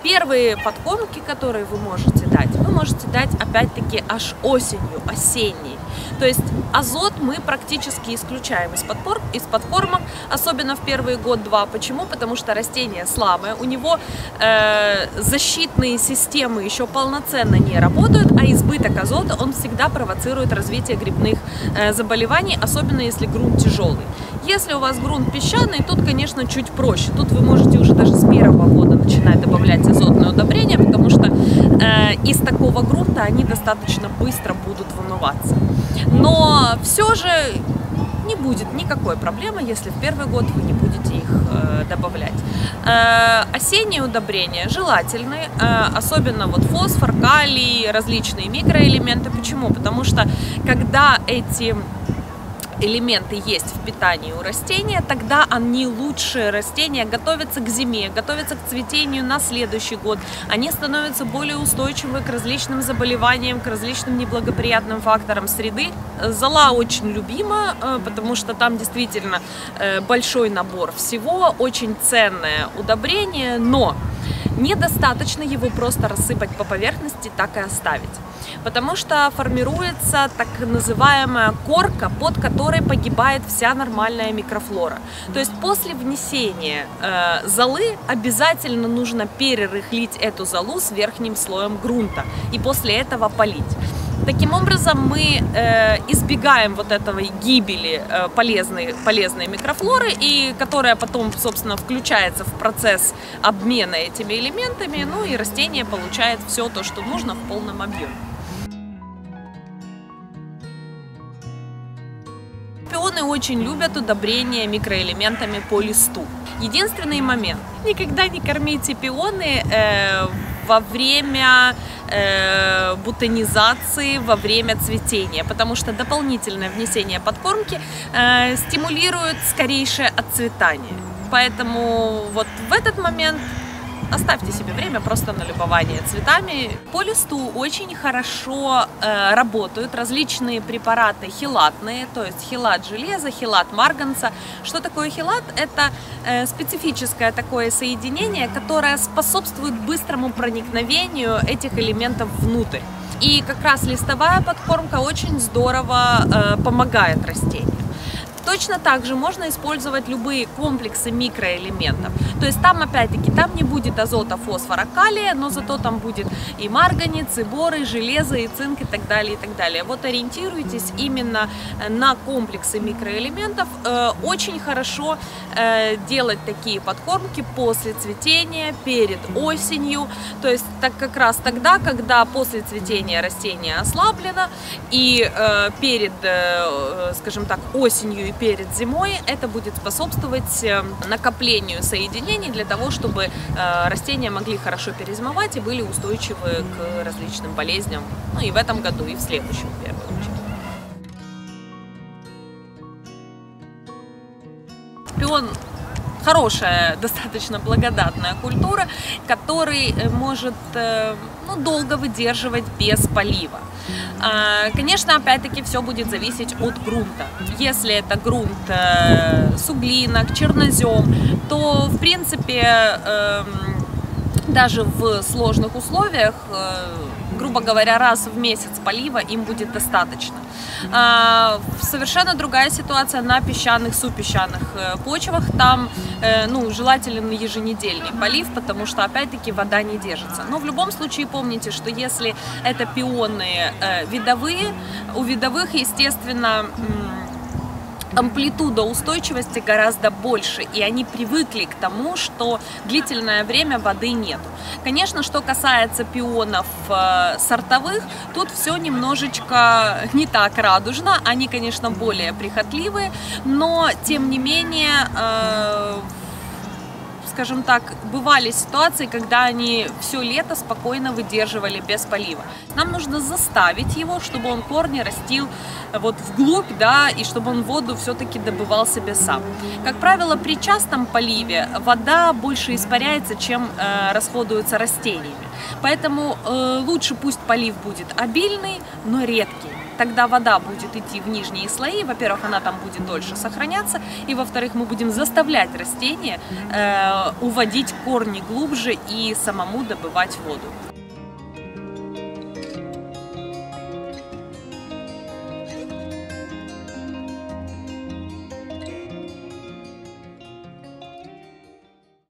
Первые подкормки, которые вы можете дать опять-таки аж осенью, осенней. То есть азот мы практически исключаем из подкормок, особенно в первый год-два. Почему? Потому что растение слабое, у него защитные системы еще полноценно не работают, а избыток азота он всегда провоцирует развитие грибных заболеваний, особенно если грунт тяжелый. Если у вас грунт песчаный, тут, конечно, чуть проще. Тут вы можете уже даже с первого года начинать добавлять азотные удобрения, потому что из такого грунта они достаточно быстро будут вымываться. Но все же не будет никакой проблемы, если в первый год вы не будете их добавлять. Осенние удобрения желательны, особенно вот фосфор, калий, различные микроэлементы. Почему? Потому что когда эти элементы есть в питании у растения, тогда они лучше, растения готовятся к зиме, готовятся к цветению на следующий год. Они становятся более устойчивы к различным заболеваниям, к различным неблагоприятным факторам среды. Зола очень любима, потому что там действительно большой набор всего, очень ценное удобрение, но недостаточно его просто рассыпать по поверхности, так и оставить. Потому что формируется так называемая корка, под которой погибает вся нормальная микрофлора. То есть после внесения золы обязательно нужно перерыхлить эту золу с верхним слоем грунта и после этого полить. Таким образом мы избегаем вот этой гибели полезной микрофлоры, и которая потом, собственно, включается в процесс обмена этими элементами, ну и растение получает все то, что нужно в полном объеме. Пионы очень любят удобрения микроэлементами по листу. Единственный момент: никогда не кормите пионы во время бутонизации, во время цветения, потому что дополнительное внесение подкормки стимулирует скорейшее отцветание. Поэтому вот в этот момент оставьте себе время просто на любование цветами. По листу очень хорошо работают различные препараты хелатные, то есть хелат железа, хелат марганца. Что такое хелат? Это специфическое такое соединение, которое способствует быстрому проникновению этих элементов внутрь. И как раз листовая подкормка очень здорово помогает растению. Точно так же можно использовать любые комплексы микроэлементов. То есть там, опять-таки, там не будет азота, фосфора, калия, но зато там будет и марганец, и бор, и железо, и цинк, и так далее, и так далее. Вот ориентируйтесь именно на комплексы микроэлементов. Очень хорошо делать такие подкормки после цветения, перед осенью. То есть так как раз тогда, когда после цветения растение ослаблено, и перед, скажем так, осенью и перед зимой, это будет способствовать накоплению соединений для того, чтобы растения могли хорошо перезимовать и были устойчивы к различным болезням, ну и в этом году, и в следующем, в первую очередь. Пион хорошая, достаточно благодатная культура, который может долго выдерживать без полива. Конечно, опять-таки, все будет зависеть от грунта. Если это грунт суглинок, чернозем, то, в принципе, даже в сложных условиях, грубо говоря, раз в месяц полива им будет достаточно. Совершенно другая ситуация на песчаных, супесчаных почвах. Там желателен еженедельный полив, потому что, опять-таки, вода не держится. Но в любом случае помните, что если это пионы видовые, у видовых, естественно, амплитуда устойчивости гораздо больше, и они привыкли к тому, что длительное время воды нету. Конечно, что касается пионов сортовых, тут все немножечко не так радужно, они, конечно, более прихотливые, но, тем не менее, скажем так, бывали ситуации, когда они все лето спокойно выдерживали без полива. Нам нужно заставить его, чтобы он корни растил вот вглубь, да, и чтобы он воду все-таки добывал себе сам. Как правило, при частом поливе вода больше испаряется, чем расходуется растениями. Поэтому лучше пусть полив будет обильный, но редкий. тогда вода будет идти в нижние слои. Во-первых, она там будет дольше сохраняться, и во-вторых, мы будем заставлять растения уводить корни глубже и самому добывать воду.